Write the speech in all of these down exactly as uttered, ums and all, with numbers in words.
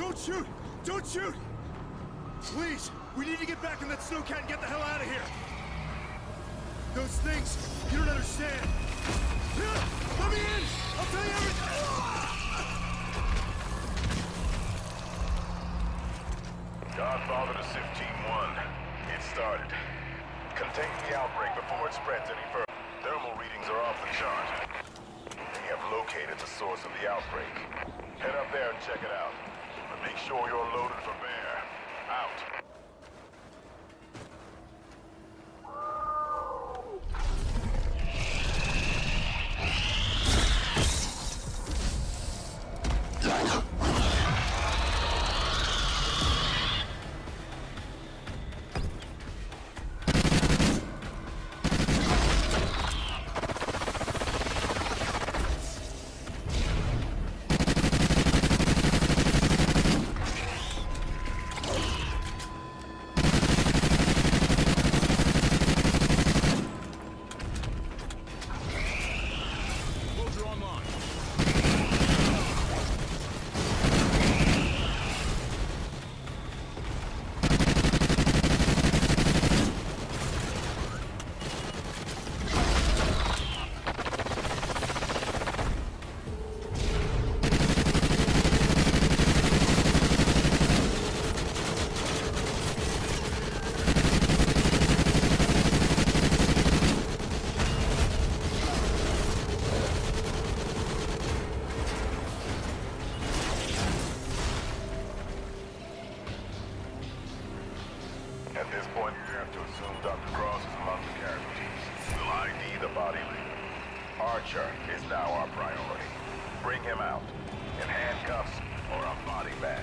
Don't shoot! Don't shoot! Please, we need to get back on that snowcat and get the hell out of here! Those things, you don't understand. Let me in! I'll tell you everything! Godfather to Civ Team one. It started. Contain the outbreak before it spreads any further. Thermal readings are off the chart. We have located the source of the outbreak. Head up there and check it out. But make sure you're loaded for bear. Out. At this point, we have to assume Doctor Cross is among the casualties. We'll I D the body leader. Archer is now our priority. Bring him out in handcuffs or a body bag.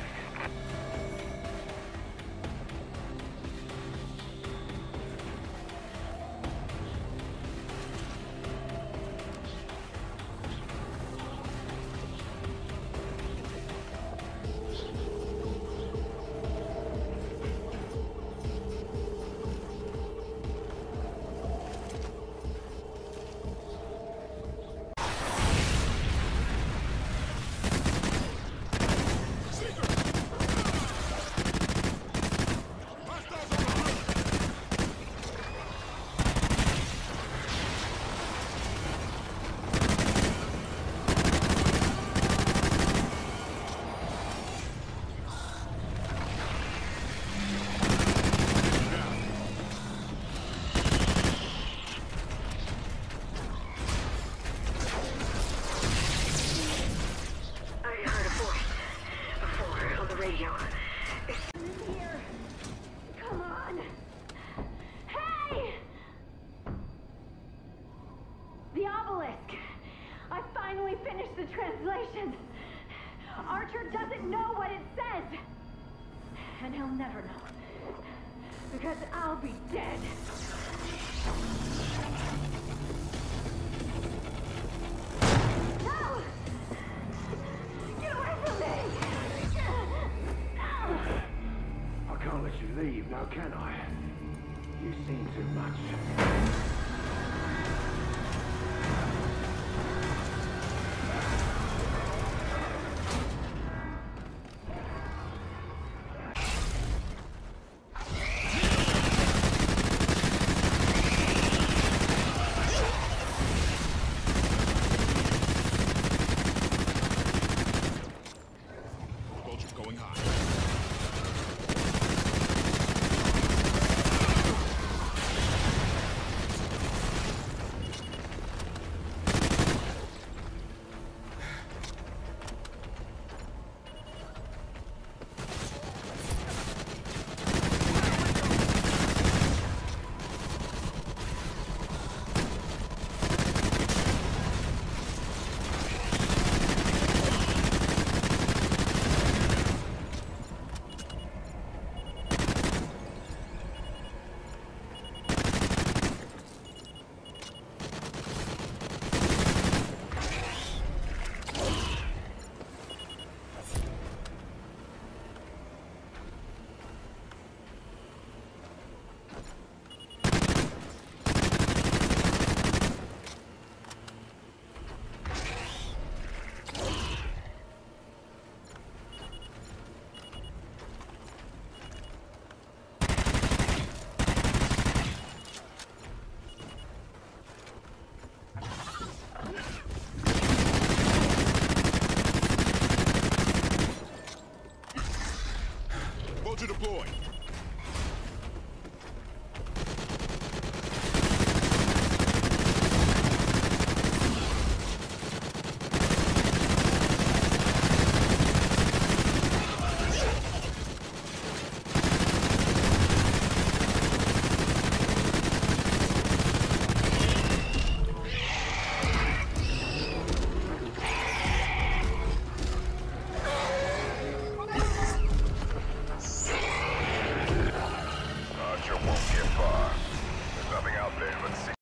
The translation. Archer doesn't know what it says. And he'll never know. Because I'll be dead. No! Get away from me! I can't let you leave now, can I? You've seen too much.